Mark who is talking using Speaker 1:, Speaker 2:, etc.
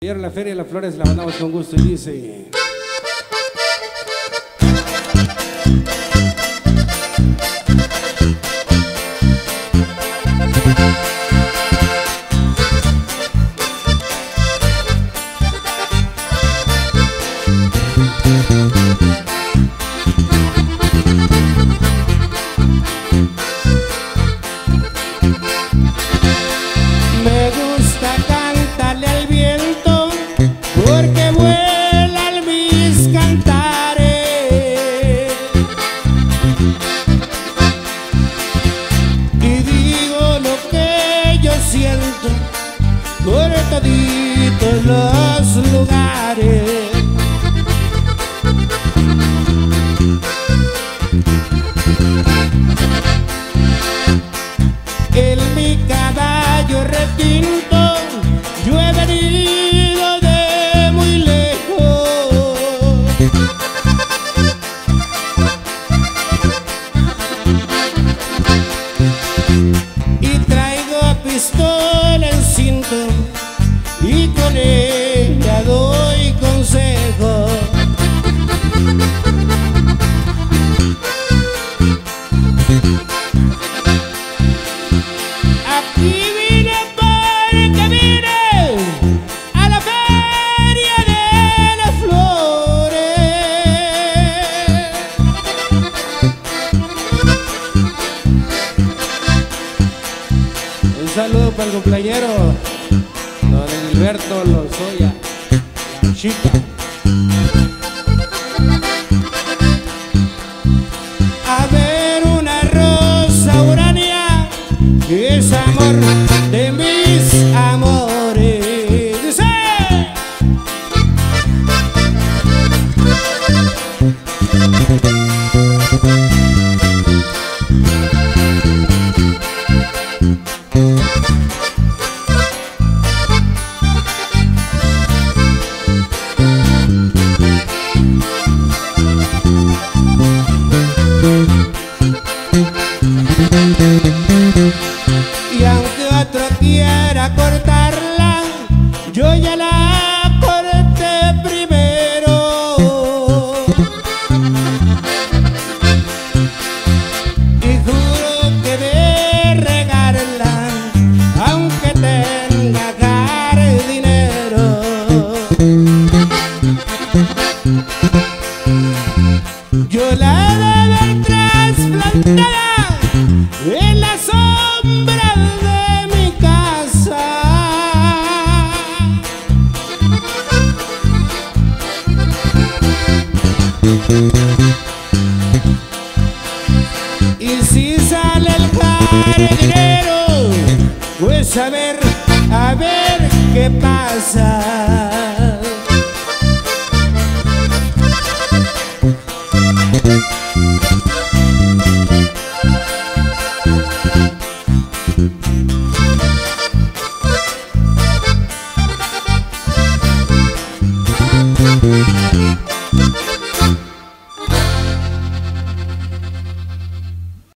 Speaker 1: Ayer en la Feria de las Flores la mandamos con gusto y dice: me gusta cantarle al viento porque vuelan mis cantares, y digo lo que yo siento por toditos los lugares. En mi caballo retinto yo he venido de muy lejos, y traigo pistola en cinto y con ella doy consejo. Aquí vine porque vine a la Feria de las Flores. Un saludo para el cumpleañero don Gilberto Lozoya, la chica. A ver una rosa urania, que es amor de mis amores. ¡Dice! Y aunque otro quiera cortarla, yo ya la corté primero, y juro que de regarla, aunque tenga jardinero. Yo la de ver trasplantada en la sombra de mi casa, y si sale el jardinero, pues a ver qué pasa.